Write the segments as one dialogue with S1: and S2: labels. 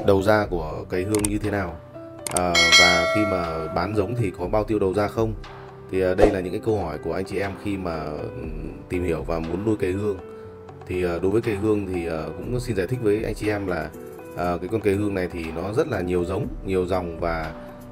S1: đầu ra của cầy hương như thế nào, và khi mà bán giống thì có bao tiêu đầu ra không. Thì đây là những cái câu hỏi của anh chị em khi mà tìm hiểu và muốn nuôi cầy hương. Thì đối với cầy hương thì cũng xin giải thích với anh chị em là cái con cầy hương này thì nó rất là nhiều giống, nhiều dòng, và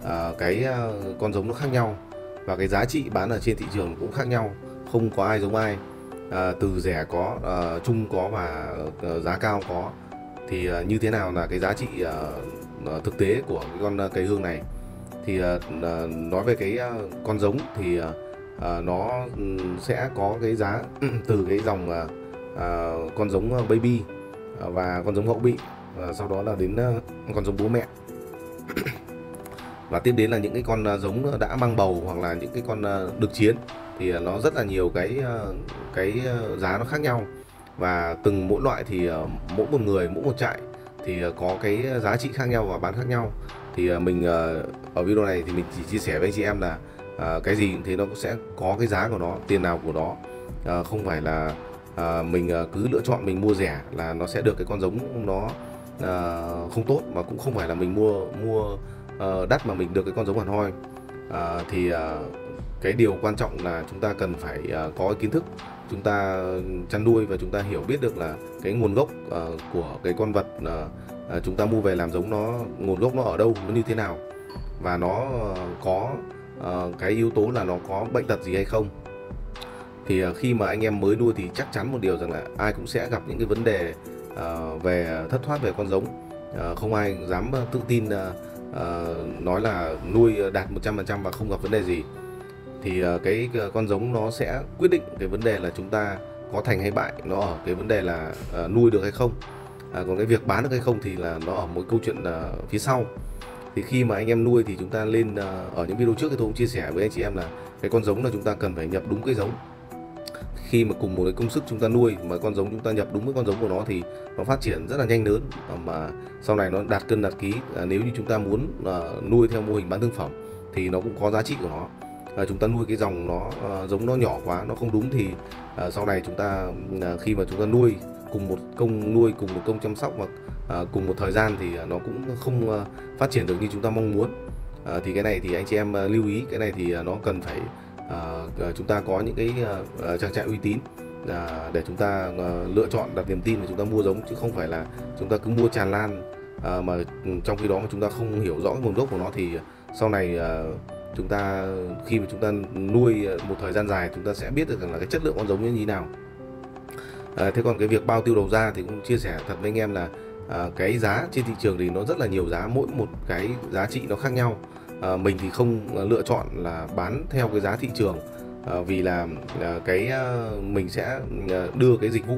S1: con giống nó khác nhau, và cái giá trị bán ở trên thị trường cũng khác nhau, không có ai giống ai. Từ rẻ có, trung có, và giá cao có. Thì như thế nào là cái giá trị thực tế của cái con cầy hương này. Thì nói về cái con giống thì nó sẽ có cái giá từ cái dòng con giống baby và con giống hậu bị, sau đó là đến con giống bố mẹ, và tiếp đến là những cái con giống đã mang bầu hoặc là những cái con đực chiến. Thì nó rất là nhiều cái giá nó khác nhau, và từng mỗi loại thì mỗi một người, mỗi một trại thì có cái giá trị khác nhau và bán khác nhau. Thì mình ở video này thì mình chỉ chia sẻ với anh chị em là cái gì thì nó cũng sẽ có cái giá của nó, tiền nào của nó. Không phải là mình cứ lựa chọn mình mua rẻ là nó sẽ được cái con giống nó không tốt, mà cũng không phải là mình mua đắt mà mình được cái con giống hẳn hoi. Thì cái điều quan trọng là chúng ta cần phải có cái kiến thức, chúng ta chăn nuôi và chúng ta hiểu biết được là cái nguồn gốc của cái con vật chúng ta mua về làm giống, nó nguồn gốc nó ở đâu, nó như thế nào, và nó có cái yếu tố là nó có bệnh tật gì hay không. Thì khi mà anh em mới nuôi thì chắc chắn một điều rằng là ai cũng sẽ gặp những cái vấn đề về thất thoát về con giống. Không ai dám tự tin nói là nuôi đạt 100% và không gặp vấn đề gì. Thì cái con giống nó sẽ quyết định cái vấn đề là chúng ta có thành hay bại, nó ở cái vấn đề là nuôi được hay không. Còn cái việc bán được hay không thì là nó ở một câu chuyện phía sau. Thì khi mà anh em nuôi thì chúng ta lên, ở những video trước thì tôi cũng chia sẻ với anh chị em là cái con giống là chúng ta cần phải nhập đúng cái giống. Khi mà cùng một cái công sức chúng ta nuôi mà con giống chúng ta nhập đúng với con giống của nó thì nó phát triển rất là nhanh lớn, mà sau này nó đạt cân đạt ký. Nếu như chúng ta muốn nuôi theo mô hình bán thương phẩm thì nó cũng có giá trị của nó. Chúng ta nuôi cái dòng nó giống nó nhỏ quá, nó không đúng thì sau này chúng ta khi mà chúng ta nuôi cùng một công nuôi, cùng một công chăm sóc và cùng một thời gian thì nó cũng không phát triển được như chúng ta mong muốn. Thì cái này thì anh chị em lưu ý, cái này thì nó cần phải chúng ta có những cái trang trại uy tín để chúng ta lựa chọn, đặt niềm tin để chúng ta mua giống, chứ không phải là chúng ta cứ mua tràn lan, mà trong khi đó mà chúng ta không hiểu rõ nguồn gốc của nó thì sau này chúng ta khi mà chúng ta nuôi một thời gian dài chúng ta sẽ biết được rằng là cái chất lượng con giống như thế nào. Thế còn cái việc bao tiêu đầu ra thì cũng chia sẻ thật với anh em là cái giá trên thị trường thì nó rất là nhiều giá, mỗi một cái giá trị nó khác nhau. Mình thì không lựa chọn là bán theo cái giá thị trường, vì là mình sẽ đưa cái dịch vụ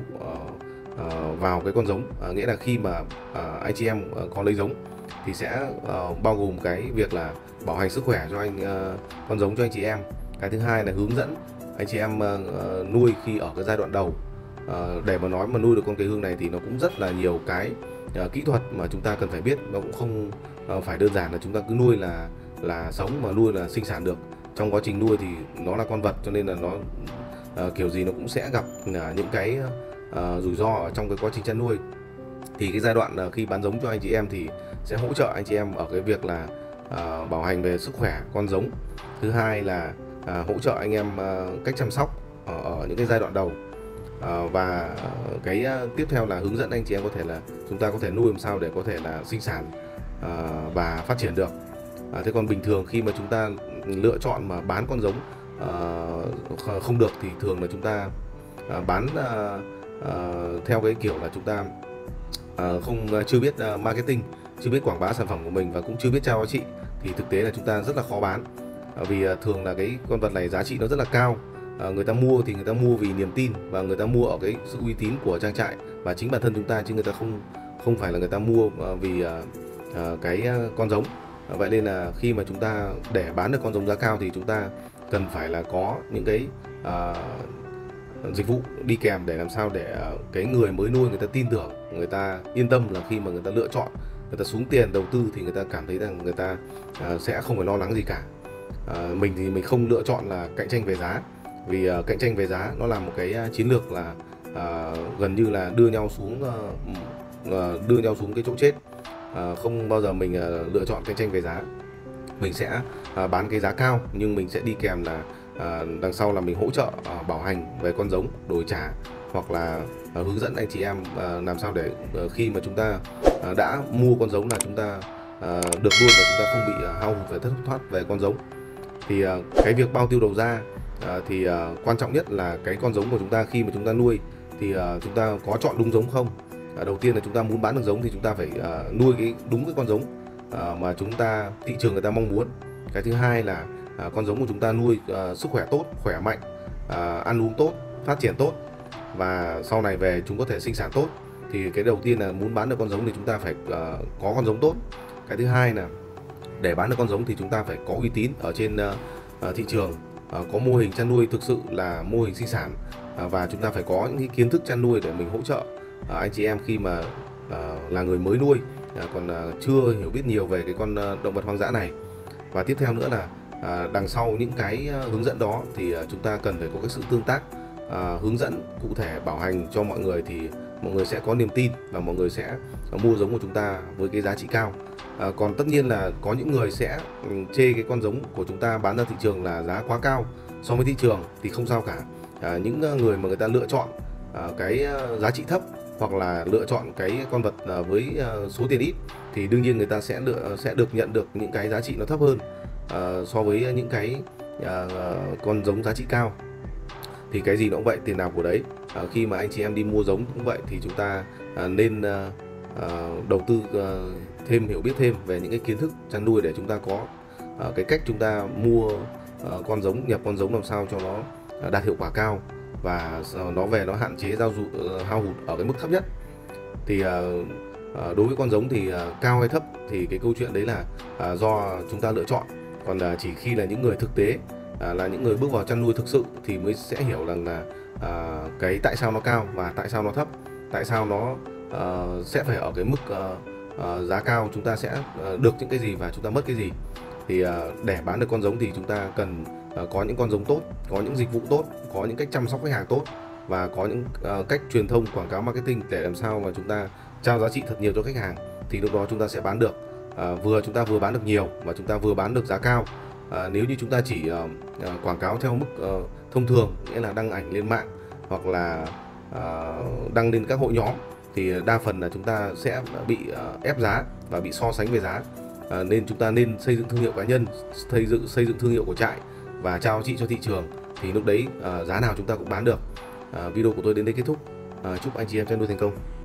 S1: vào cái con giống. Nghĩa là khi mà anh chị em có lấy giống thì sẽ bao gồm cái việc là bảo hành sức khỏe cho con giống cho anh chị em. Cái thứ hai là hướng dẫn anh chị em nuôi khi ở cái giai đoạn đầu. Để mà nói mà nuôi được con cầy hương này thì nó cũng rất là nhiều cái kỹ thuật mà chúng ta cần phải biết. Nó cũng không phải đơn giản là chúng ta cứ nuôi là sống, mà nuôi là sinh sản được. Trong quá trình nuôi thì nó là con vật, cho nên là nó kiểu gì nó cũng sẽ gặp những cái rủi ro ở trong cái quá trình chăn nuôi. Thì cái giai đoạn khi bán giống cho anh chị em thì sẽ hỗ trợ anh chị em ở cái việc là bảo hành về sức khỏe con giống. Thứ hai là hỗ trợ anh em cách chăm sóc ở những cái giai đoạn đầu. Và cái tiếp theo là hướng dẫn anh chị em có thể là chúng ta có thể nuôi làm sao để có thể là sinh sản và phát triển được. Thế còn bình thường khi mà chúng ta lựa chọn mà bán con giống không được thì thường là chúng ta bán theo cái kiểu là chúng ta chưa biết marketing, chưa biết quảng bá sản phẩm của mình và cũng chưa biết trao giá trị, thì thực tế là chúng ta rất là khó bán. Vì thường là cái con vật này giá trị nó rất là cao. Người ta mua thì người ta mua vì niềm tin và người ta mua ở cái sự uy tín của trang trại và chính bản thân chúng ta, chứ người ta không phải là người ta mua vì cái con giống. Vậy nên là khi mà chúng ta để bán được con giống giá cao thì chúng ta cần phải là có những cái dịch vụ đi kèm để làm sao để cái người mới nuôi người ta tin tưởng, người ta yên tâm là khi mà người ta lựa chọn, người ta xuống tiền đầu tư thì người ta cảm thấy rằng người ta sẽ không phải lo lắng gì cả. Mình thì mình không lựa chọn là cạnh tranh về giá, vì cạnh tranh về giá nó là một cái chiến lược là gần như là đưa nhau xuống cái chỗ chết. không bao giờ mình lựa chọn cạnh tranh về giá. Mình sẽ bán cái giá cao, nhưng mình sẽ đi kèm là đằng sau là mình hỗ trợ bảo hành về con giống, đổi trả, hoặc là hướng dẫn anh chị em làm sao để khi mà chúng ta đã mua con giống là chúng ta được luôn, và chúng ta không bị hao hụt và thất thoát về con giống. Thì cái việc bao tiêu đầu ra thì quan trọng nhất là cái con giống của chúng ta khi mà chúng ta nuôi thì chúng ta có chọn đúng giống không. Đầu tiên là chúng ta muốn bán được giống thì chúng ta phải nuôi đúng cái con giống mà chúng ta thị trường người ta mong muốn. Cái thứ hai là con giống của chúng ta nuôi sức khỏe tốt, khỏe mạnh, ăn uống tốt, phát triển tốt, và sau này về chúng có thể sinh sản tốt. Thì cái đầu tiên là muốn bán được con giống thì chúng ta phải có con giống tốt. Cái thứ hai là để bán được con giống thì chúng ta phải có uy tín ở trên thị trường, có mô hình chăn nuôi thực sự là mô hình sinh sản, và chúng ta phải có những cái kiến thức chăn nuôi để mình hỗ trợ anh chị em khi mà là người mới nuôi, còn chưa hiểu biết nhiều về cái con động vật hoang dã này. Và tiếp theo nữa là đằng sau những cái hướng dẫn đó thì chúng ta cần phải có cái sự tương tác, hướng dẫn cụ thể, bảo hành cho mọi người, thì mọi người sẽ có niềm tin và mọi người sẽ mua giống của chúng ta với cái giá trị cao. Còn tất nhiên là có những người sẽ chê cái con giống của chúng ta bán ra thị trường là giá quá cao so với thị trường, thì không sao cả. Những người mà người ta lựa chọn cái giá trị thấp, hoặc là lựa chọn cái con vật với số tiền ít, thì đương nhiên người ta sẽ được nhận được những cái giá trị nó thấp hơn so với những cái con giống giá trị cao. Thì cái gì nó cũng vậy, tiền nào của đấy. Khi mà anh chị em đi mua giống cũng vậy, thì chúng ta nên đầu tư thêm, hiểu biết thêm về những cái kiến thức chăn nuôi để chúng ta có cái cách chúng ta mua con giống, nhập con giống làm sao cho nó đạt hiệu quả cao, và nó về nó hạn chế hao hụt ở cái mức thấp nhất. Thì đối với con giống thì cao hay thấp thì cái câu chuyện đấy là do chúng ta lựa chọn. Còn chỉ khi là những người thực tế, là những người bước vào chăn nuôi thực sự thì mới sẽ hiểu rằng là cái tại sao nó cao và tại sao nó thấp, tại sao nó sẽ phải ở cái mức giá cao, chúng ta sẽ được những cái gì và chúng ta mất cái gì. Thì để bán được con giống thì chúng ta cần có những con giống tốt, có những dịch vụ tốt, có những cách chăm sóc khách hàng tốt, và có những cách truyền thông, quảng cáo, marketing để làm sao mà chúng ta trao giá trị thật nhiều cho khách hàng. Thì lúc đó chúng ta sẽ bán được, chúng ta vừa bán được nhiều và chúng ta vừa bán được giá cao. Nếu như chúng ta chỉ quảng cáo theo mức thông thường, nghĩa là đăng ảnh lên mạng hoặc là đăng lên các hội nhóm, thì đa phần là chúng ta sẽ bị ép giá và bị so sánh về giá. Nên chúng ta nên xây dựng thương hiệu cá nhân, xây dựng thương hiệu của trại và trao giá trị cho thị trường, thì lúc đấy giá nào chúng ta cũng bán được. Video của tôi đến đây kết thúc. Chúc anh chị em chăn nuôi thành công.